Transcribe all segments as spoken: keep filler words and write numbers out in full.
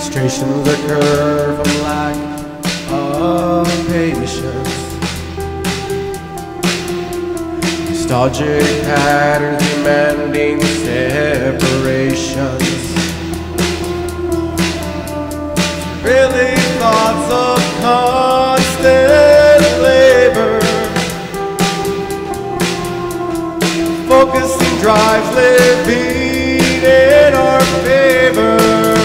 Frustrations occur from lack of patience. Nostalgic patterns demanding separations. Really thoughts of constant labor. Focusing drives living in our favor.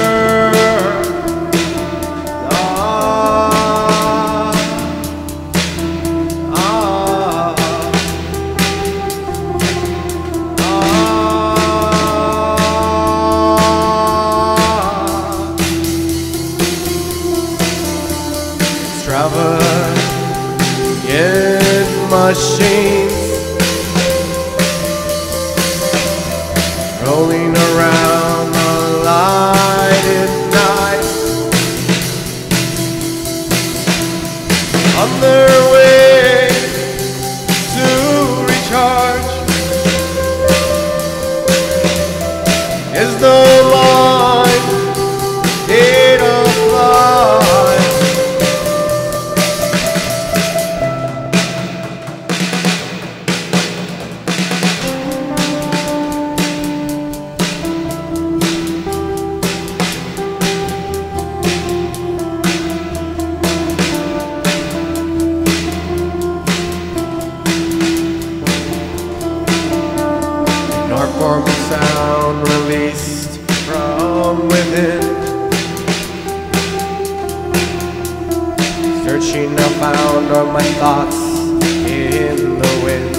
Extravagant machines rolling around the lighted night, on their way to recharge. Is the mind made of lies? Form of sound released from within. Searching I found all my thoughts in the wind.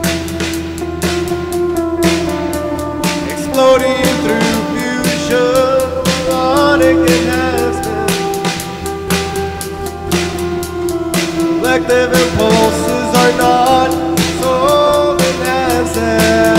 Exploding through fusion, sonic enhancement. Collective impulses are not soul enhancing.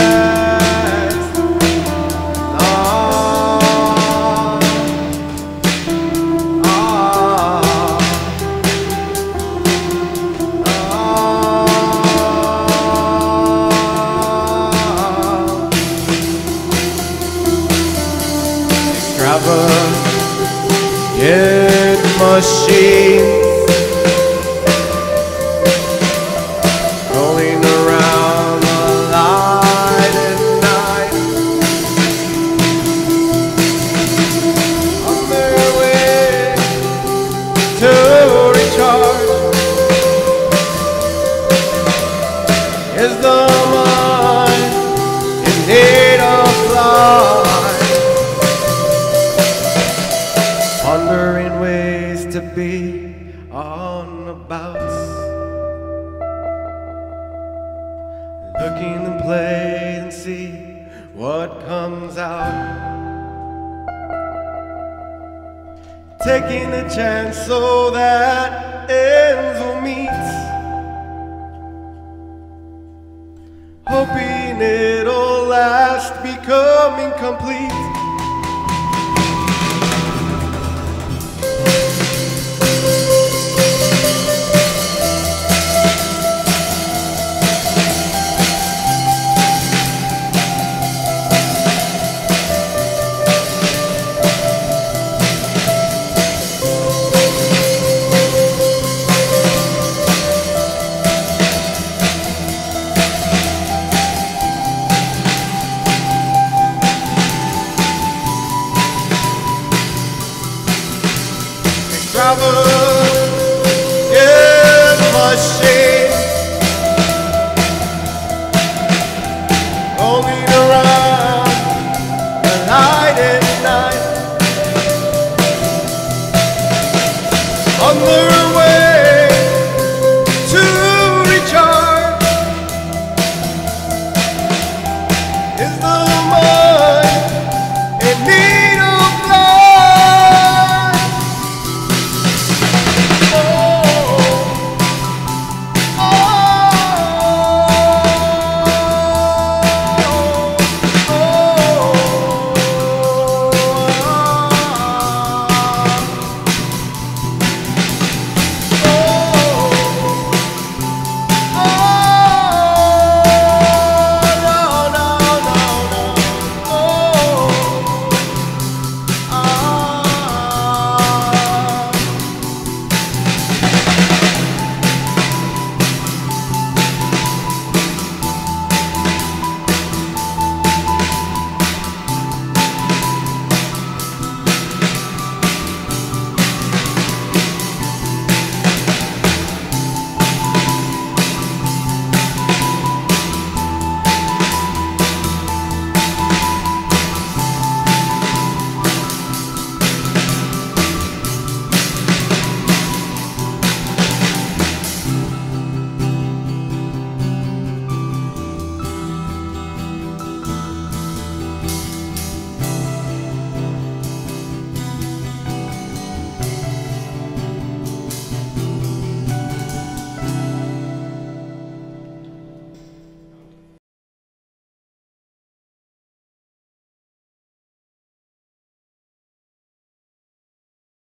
Extravagant machines rolling around the light at night, on their way to recharge. Is the mind in need of light? Pondering ways to be on about, looking and play and see what comes out, taking a chance so that ends will meet, hoping it'll last, becoming complete. Extravagant machine rolling around the light at night, on the